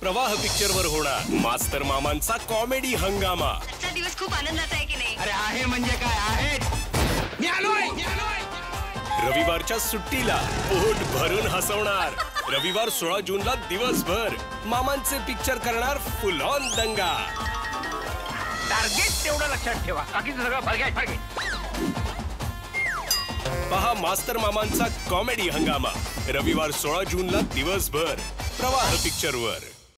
प्रवाह पिक्चर वर होणार मास्तर मामांचा कॉमेडी हंगामा। आजचा दिवस खूप आनंदाचा आहे की नाही? अरे आहे म्हणजे काय आहे? मी आलोय। रविवारच्या सुट्टीला पोट भरून हसवणार। रविवार 16 जूनला दिवसभर मामांचे पिक्चर करणार फुल ऑन दंगा। टार्गेट तेवढं लक्षात ठेवा, बाकीचं सगळं फरगे। पहा मास्तर मामांचा कॉमेडी हंगामा रविवार 16 जूनला दिवसभर प्रवाह पिक्चर वर।